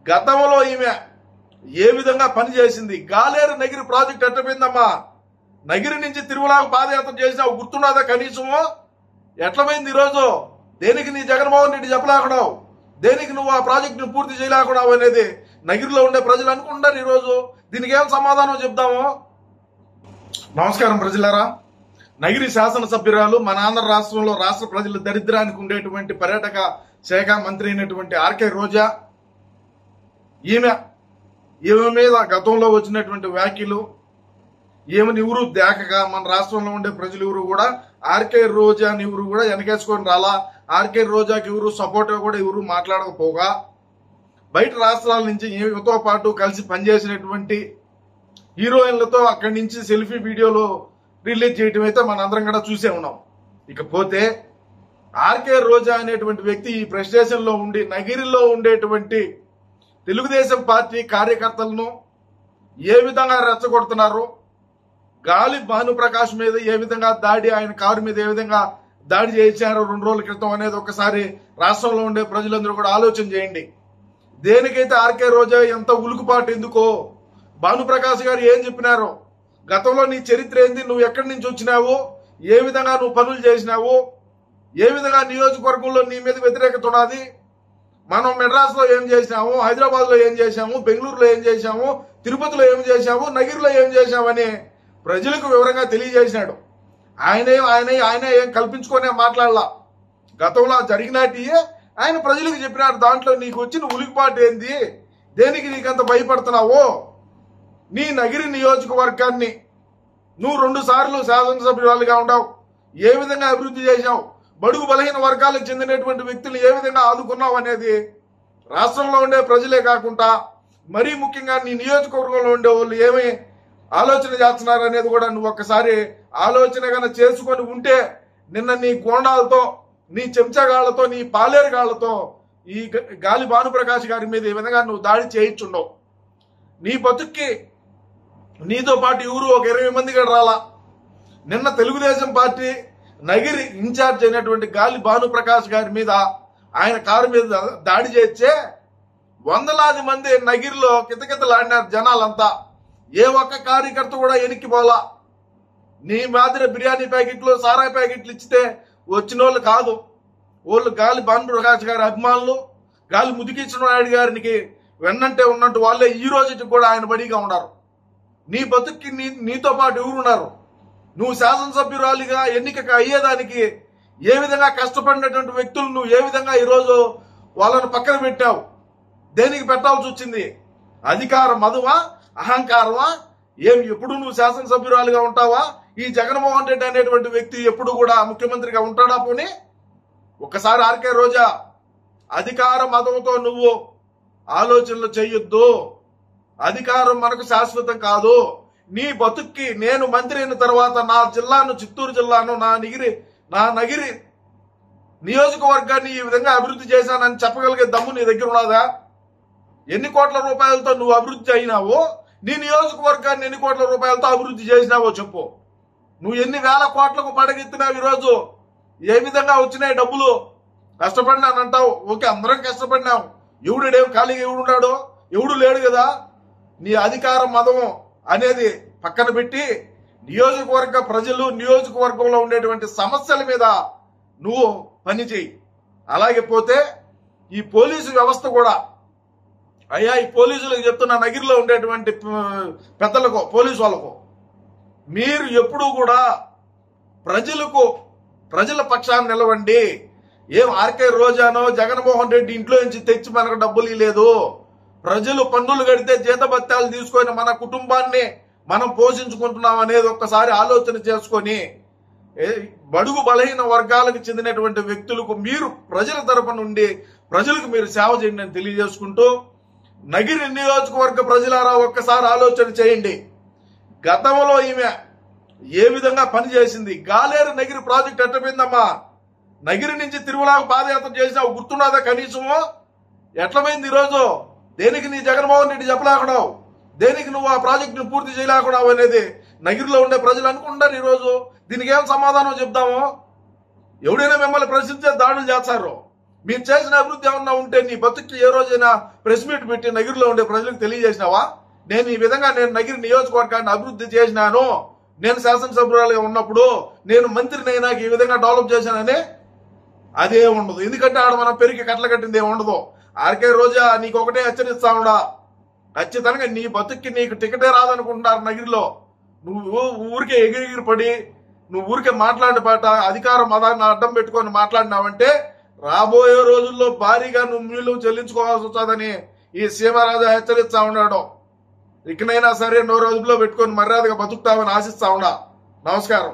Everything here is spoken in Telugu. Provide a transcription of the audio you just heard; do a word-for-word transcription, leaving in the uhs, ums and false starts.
గతంలో ఈమె ఏ విధంగా పనిచేసింది, గాలేరు నగిరి ప్రాజెక్ట్ ఎట్లపోయిందమ్మా, నగిరి నుంచి తిరుమలకు పాదయాత్ర చేసినావు గుర్తున్నదా కనీసము? ఎట్లపోయింది ఈరోజు? దేనికి నీ జగన్మోహన్ రెడ్డి చెప్పలేకున్నావు, దేనికి నువ్వు ఆ ప్రాజెక్టును పూర్తి చేయలేకున్నావు అనేది నగిరిలో ఉండే ప్రజలు అనుకుంటారు ఈరోజు. దీనికి ఏం సమాధానం చెప్దాము? నమస్కారం ప్రజలారా. నగిరి శాసనసభ్యురాలు మన ఆంధ్ర రాష్ట్రంలో రాష్ట్ర ప్రజల దరిద్రానికి ఉండేటువంటి పర్యాటక శాఖ మంత్రి అయినటువంటి ఆర్కే రోజా, ఈమె ఈమె మీద గతంలో వచ్చినటువంటి వ్యాఖ్యలు, ఈమెను ఎవరు దేకగా మన రాష్ట్రంలో ఉండే ప్రజలు ఎవరు కూడా ఆర్కే రోజాని ఎవరు కూడా వెనకేసుకొని రాలా, ఆర్కే రోజాకి ఎవరు సపోర్ట్ కూడా ఎవరు మాట్లాడకపోగా బయట రాష్ట్రాల నుంచి ఈమెతో పాటు కలిసి పనిచేసినటువంటి హీరోయిన్లతో అక్కడి నుంచి సెల్ఫీ వీడియోలు రిలీజ్ చేయటం అయితే మన అందరం కూడా చూసే ఉన్నాం. ఇకపోతే ఆర్కే రోజా అనేటువంటి వ్యక్తి ఈ ప్రెస్ స్టేషన్ లో ఉండి నగిరిలో ఉండేటువంటి తెలుగుదేశం పార్టీ కార్యకర్తలను ఏ విధంగా రెచ్చగొడుతున్నారు, గాలి భానుప్రకాష్ మీద ఏ విధంగా దాడి, ఆయన కారు మీద ఏ విధంగా దాడి చేశారు రెండు రోజుల క్రితం అనేది ఒకసారి రాష్ట్రంలో ఉండే ప్రజలందరూ కూడా ఆలోచన చేయండి. దేనికైతే ఆర్కే రోజా ఎంత ఉలుకుపాటు ఎందుకో, భానుప్రకాష్ గారు ఏం చెప్పినారో, గతంలో నీ చరిత్ర ఏంది, నువ్వు ఎక్కడి నుంచి వచ్చినావు, ఏ విధంగా నువ్వు పనులు చేసినావు, ఏ విధంగా నియోజకవర్గంలో నీ మీద వ్యతిరేకత ఉన్నది, మనం మెడ్రాస్ లో ఏం చేసినాము, హైదరాబాద్ లో ఏం చేశాము, బెంగళూరులో ఏం చేశాము, తిరుపతిలో ఏం చేశాము, నగిరిలో ఏం చేశామని ప్రజలకు వివరంగా తెలియజేసినాడు. ఆయనే ఆయనే ఆయన ఏం కల్పించుకునే మాట్లాడలా, గతంలో జరిగినట్టే ఆయన ప్రజలకు చెప్పినారు. దాంట్లో నీకు వచ్చిన ఉలికిపాటు ఏంది, దేనికి నీకంత భయపడుతున్నావు, నీ నగిరి నియోజకవర్గాన్ని నువ్వు రెండు సార్లు శాసనసభ్యురాలుగా ఉండవు, ఏ విధంగా అభివృద్ధి చేశావు, బడుగు బలహీన వర్గాలకు చెందినటువంటి వ్యక్తులు ఏ విధంగా ఆదుకున్నావు అనేది రాష్ట్రంలో ఉండే ప్రజలే కాకుండా మరీ ముఖ్యంగా నీ నియోజకవర్గంలో ఉండే వాళ్ళు ఏమి ఆలోచన చేస్తున్నారు అనేది కూడా నువ్వు ఒక్కసారి ఆలోచన కన్నా చేసుకొని ఉంటే నిన్న నీ గోండాలతో, నీ చెంచగాళ్లతో, నీ పాలేరుగాళ్లతో ఈ గాలి భానుప్రకాష్ గారి మీద ఈ విధంగా నువ్వు దాడి చేయించుండవు. నీ బతుక్కి నీతో పాటు ఎవరు ఒక ఇరవై మంది కూడా రాలా. నిన్న తెలుగుదేశం పార్టీ నగిరి ఇన్ఛార్జ్ అయినటువంటి గాలి భానుప్రకాష్ గారి మీద ఆయన కారు మీద దాడి చేస్తే వందలాది మంది నగిరిలో కితకితలాడినారు జనాలంతా. ఏ ఒక్క కార్యకర్త కూడా ఎనికి పోలా. నీ మాదిరి బిర్యానీ ప్యాకెట్లు, సారాయి ప్యాకెట్లు ఇచ్చితే వచ్చిన వాళ్ళు కాదు. వాళ్ళు గాలి భానుప్రకాష్ గారి అభిమానులు, గాలి ముదికృష్ణ నాయుడు గారికి వెన్నంటే ఉన్నట్టు వాళ్ళే ఈ రోజుకి కూడా ఆయన బడిగా ఉన్నారు. నీ బతుక్కి నీ నీతో పాటు ఎవరున్నారు? నువ్వు శాసనసభ్యురాలిగా ఎన్నిక అయ్యేదానికి ఏ విధంగా కష్టపడినటువంటి వ్యక్తులు నువ్వు ఏ విధంగా ఈరోజు వాళ్ళను పక్కన పెట్టావు? దేనికి పెట్టాల్సి వచ్చింది? అధికార మధువా, అహంకారమా? ఏం ఎప్పుడు నువ్వు శాసనసభ్యురాలుగా ఉంటావా? ఈ జగన్మోహన్ రెడ్డి అనేటువంటి వ్యక్తి ఎప్పుడు కూడా ముఖ్యమంత్రిగా ఉంటాడా? పోనీ ఒక్కసారి ఆర్కే రోజా, అధికార మతంతో నువ్వు ఆలోచనలు చేయొద్దు. అధికారం మనకు శాశ్వతం కాదు. నీ బతుక్కి నేను మంత్రి అయిన తర్వాత నా జిల్లాను, చిత్తూరు జిల్లాను, నా నగిరి నా నగిరి నియోజకవర్గాన్ని ఈ విధంగా అభివృద్ధి చేశానని చెప్పగలిగే దమ్ము నీ దగ్గర ఉన్నదా? ఎన్ని కోట్ల రూపాయలతో నువ్వు అభివృద్ధి అయినావో, నీ నియోజకవర్గాన్ని ఎన్ని కోట్ల రూపాయలతో అభివృద్ధి చేసినావో చెప్పు. నువ్వు ఎన్ని వేల కోట్లకు పడగెత్తినావు ఈరోజు? ఏ విధంగా వచ్చినాయి డబ్బులు? కష్టపడినానంటావు, ఓకే, అందరం కష్టపడినావు. ఎవడుడేం ఖాళీగా ఎవడున్నాడు? ఎవడు లేడు కదా. నీ అధికార మదము అనేది పక్కన పెట్టి నియోజకవర్గ ప్రజలు, నియోజకవర్గంలో ఉండేటువంటి సమస్యల మీద నువ్వు పని చేయి. అలాగే పోతే ఈ పోలీసు వ్యవస్థ కూడా, అయ్యా ఈ పోలీసులకు చెప్తున్న, నగిరిలో ఉండేటువంటి పెద్దలకు, పోలీసు వాళ్ళకు, మీరు ఎప్పుడూ కూడా ప్రజలకు ప్రజల పక్షాన్ని నిలవండి. ఏం ఆర్కే రోజానో జగన్మోహన్ రెడ్డి ఇంట్లో నుంచి తెచ్చి మనకు డబ్బులు లేదు. ప్రజలు పన్నులు కడితే జీతభత్యాలు తీసుకొని మన కుటుంబాన్ని మనం పోషించుకుంటున్నాం అనేది ఒక్కసారి ఆలోచన చేసుకొని బడుగు బలహీన వర్గాలకు చెందినటువంటి వ్యక్తులకు మీరు ప్రజల తరపు నుండి ప్రజలకు మీరు సేవ చేయండి అని తెలియజేసుకుంటూ, నగిరి నియోజకవర్గ ప్రజలారా ఒక్కసారి ఆలోచన చేయండి. గతంలో ఈమె ఏ విధంగా పనిచేసింది, గాలేరు నగిరి ప్రాజెక్ట్ ఎట్లపోయిందమ్మా, నగిరి నుంచి తిరుమలకు పాదయాత్ర చేసినావు గుర్తున్నదా కనీసము? ఎట్లపోయింది ఈరోజు? దేనికి నీ జగన్మోహన్ రెడ్డి చెప్పలేకున్నావు, దేనికి నువ్వు ఆ ప్రాజెక్టును పూర్తి చేయలేకున్నావు అనేది నగిరిలో ఉండే ప్రజలు అనుకుంటారు ఈరోజు. దీనికి ఏం సమాధానం చెప్దాము? ఎవడైనా మిమ్మల్ని ప్రశ్నించే దాడులు చేస్తారు. మీరు చేసిన అభివృద్ధి ఏమన్నా ఉంటే నీ బతుక్కి ఏ రోజైనా ప్రెస్ మీట్ పెట్టి నగిరిలో ఉండే ప్రజలకు తెలియజేసినావా? నేను ఈ విధంగా నేను నగిరి నియోజకవర్గాన్ని అభివృద్ధి చేసినాను, నేను శాసనసభ్యురాలుగా ఉన్నప్పుడు, నేను మంత్రినైనా ఈ విధంగా డెవలప్ చేశానని అదే ఉండదు. ఎందుకంటే ఆడ మనం పెరిగి కట్టలు కట్టింది ఏమి ఉండదు. ఆర్కే రోజా నీకు ఒకటే హెచ్చరిస్తా ఉండా, ఖచ్చితంగా నీ బతుక్కి నీకు టికెటే రాదనుకుంటున్నారు నగిరిలో. నువ్వు ఊరికే ఎగిరిగిరి పడి నువ్వు ఊరికే మాట్లాడిన పాట అధికార మతాన్ని అడ్డం పెట్టుకొని మాట్లాడినావంటే రాబోయే రోజుల్లో భారీగా నువ్వు నీళ్లు చెల్లించుకోవాల్సి వస్తుందని ఈ సీమారాజా హెచ్చరిస్తా ఉన్నాడు. ఇకనైనా సరే నో రోజుల్లో పెట్టుకొని మర్యాదగా బతుకుతామని ఆశిస్తా ఉన్నా. నమస్కారం.